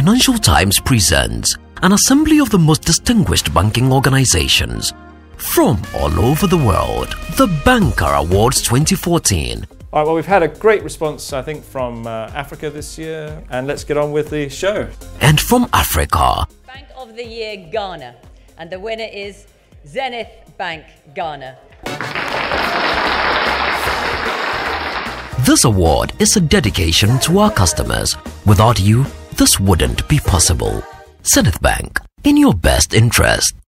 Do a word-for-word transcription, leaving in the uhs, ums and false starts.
Financial Times presents an assembly of the most distinguished banking organizations from all over the world. The Banker Awards twenty fourteen. All right, well, we've had a great response, I think, from uh, Africa this year, and let's get on with the show. And from Africa. Bank of the Year Ghana, and the winner is Zenith Bank Ghana. This award is a dedication to our customers. Without you, this wouldn't be possible. Zenith Bank, in your best interest.